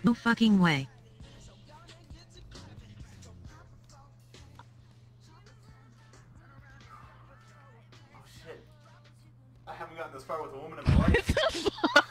No fucking way. Oh shit. I haven't gotten this far with a woman in my life.